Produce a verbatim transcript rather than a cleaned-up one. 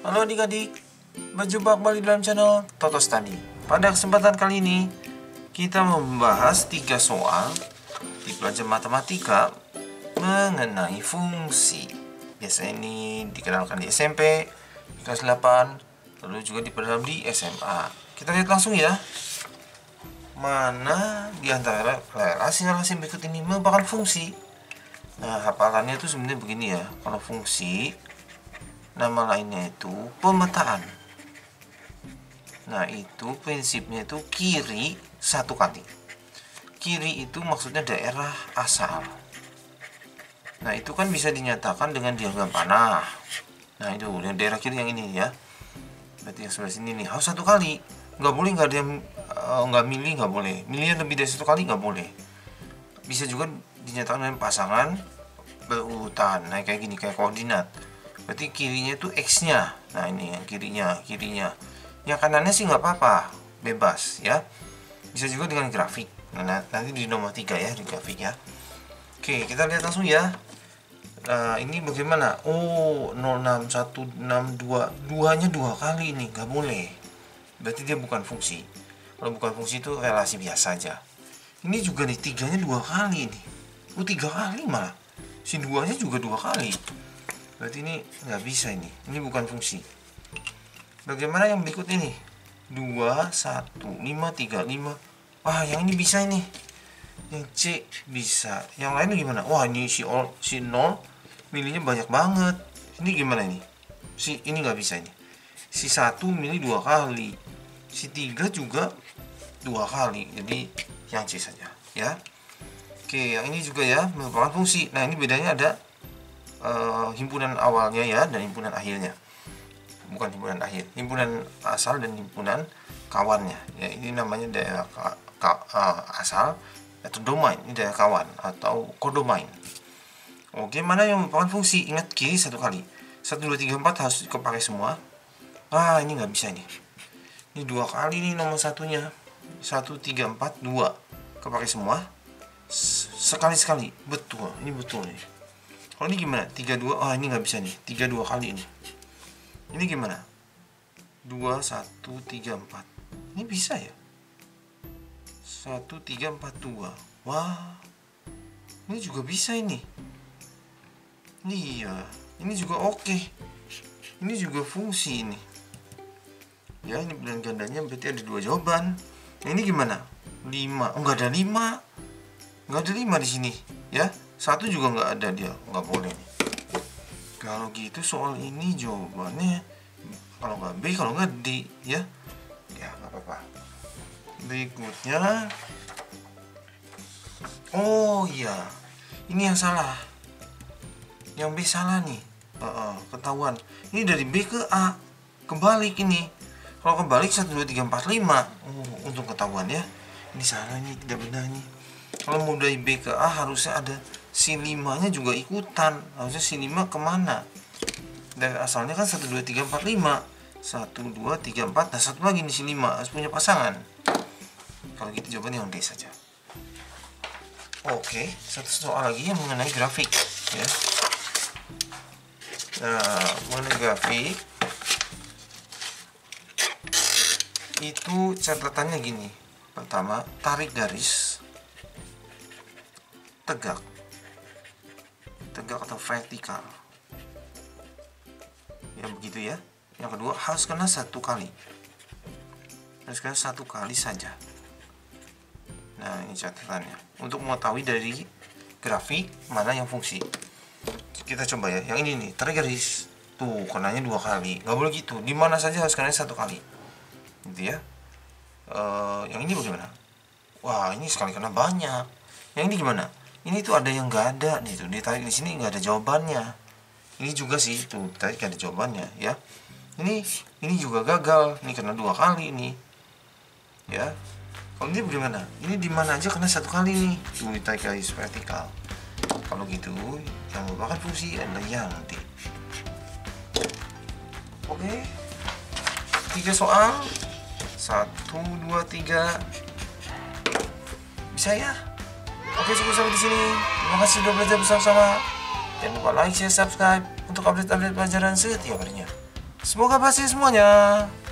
Halo adik-adik, berjumpa kembali dalam channel Toto Study. Pada kesempatan kali ini, kita membahas tiga soal di pelajaran matematika mengenai fungsi. Biasanya ini dikenalkan di S M P, kelas delapan, lalu juga diperdalam di S M A. Kita lihat langsung ya. Mana di antara relasi-relasi berikut ini merupakan fungsi? Nah, hafalannya itu sebenarnya begini ya. Kalau fungsi, nama lainnya itu pemetaan. Nah, itu prinsipnya itu kiri satu kali. Kiri itu maksudnya daerah asal. Nah, itu kan bisa dinyatakan dengan diagram panah. Nah, itu yang daerah kiri yang ini ya. Berarti yang sebelah sini nih harus satu kali. Nggak boleh nggak ada yang uh, nggak milih, nggak boleh. Milihnya lebih dari satu kali nggak boleh. Bisa juga dinyatakan dengan pasangan berurutan. Nah, kayak gini, kayak koordinat. Berarti kirinya itu X-nya. Nah, ini yang kirinya, kirinya. Yang kanannya sih nggak apa-apa, bebas ya. Bisa juga dengan grafik. Nah, nanti di nomor tiga ya, di grafik ya. Oke, kita lihat langsung ya. Nah, ini bagaimana? Oh, nol enam satu enam dua. Duanya dua kali ini, nggak boleh. Berarti dia bukan fungsi. Kalau bukan fungsi itu relasi biasa aja. Ini juga nih, tiganya dua kali nih. Oh, tiga kali malah. Si duanya juga dua kali. Berarti ini nggak bisa ini. Ini bukan fungsi. Bagaimana yang berikut ini? dua, satu, lima, tiga, lima. Wah, yang ini bisa ini. Yang C bisa. Yang lain gimana? Wah, ini si, all, si nol milihnya banyak banget. Ini gimana ini? Si ini nggak bisa ini. Si satu milih dua kali. Si tiga juga dua kali. Jadi yang C saja ya. Oke, yang ini juga ya merupakan fungsi. Nah, ini bedanya ada uh, himpunan awalnya ya dan himpunan akhirnya. Bukan himpunan akhir, himpunan asal dan himpunan kawannya ya. Ini namanya daerah ka, ka, uh, asal atau domain. Ini daerah kawan atau kodomain. Oke, mana yang merupakan fungsi? Ingat, kiri satu kali. Satu, dua, tiga, empat harus dipakai semua. Ah, ini nggak bisa nih. Ini dua kali nih nomor satunya. Satu, tiga, empat, dua. Kepakai semua. Sekali-sekali. Betul. Ini betul nih. Kalau ini gimana? Tiga, dua. Oh, ini nggak bisa nih. Tiga, dua kali ini. Ini gimana? Dua, satu, tiga, empat. Ini bisa ya? Satu, tiga, empat, dua. Wah. Ini juga bisa ini. Iya. Ini juga oke. Ini juga fungsi ini. Ya, ini bilangan gandanya berarti ada dua jawaban. Nah, ini gimana? lima. Oh, nggak ada lima. Nggak ada lima di sini. Ya, satu juga nggak ada dia. Nggak boleh nih. Kalau gitu soal ini jawabannya kalau nggak B, kalau nggak D. Ya, ya nggak apa-apa. Berikutnya. Oh iya. Ini yang salah. Yang B salah nih. Uh, uh, ketahuan. Ini dari B ke A. Kebalik ini. Kalau kebalik satu, dua, tiga, empat, lima. Oh, untung ketahuan ya. Ini salah nih, tidak benar nih. Kalau mau dari B ke A harusnya ada si lima nya juga ikutan. Harusnya si lima kemana? Dari asalnya kan satu, dua, tiga, empat, lima. satu, dua, tiga, empat. Nah, satu lagi nih si lima. Harus punya pasangan. Kalau gitu jawabannya yang D saja. Oke, satu soal lagi yang mengenai grafik ya. Nah, mengenai grafik itu catatannya gini. Pertama, tarik garis tegak. Tegak atau vertikal. Ya begitu ya. Yang kedua, harus kena satu kali. Harus kena satu kali saja. Nah, ini catatannya. Untuk mengetahui dari grafik mana yang fungsi. Kita coba ya. Yang ini nih, tarik garis. Tuh, kenanya dua kali. Nggak boleh gitu. Di mana saja harus kena satu kali. Gitu ya. Uh, yang ini bagaimana? Wah, ini sekali kena banyak. Yang ini gimana? Ini tuh ada yang nggak ada nih tuh. Ditarik di sini nggak ada jawabannya. Ini juga sih tuh, tarik ada jawabannya ya. Ini ini juga gagal. Ini kena dua kali ini. Ya. Kalau ini bagaimana? Ini di mana aja kena satu kali nih. Tuh, ditarik garis vertikal. Kalau gitu, yang merupakan fungsi adalah yang D. Oke. Tiga soal. Satu, dua, tiga. Bisa ya? Oke, cukup sampai di sini. Terima kasih sudah belajar bersama-sama. Jangan lupa like, share, subscribe untuk update-update pelajaran setiap harinya. Semoga berhasil semuanya.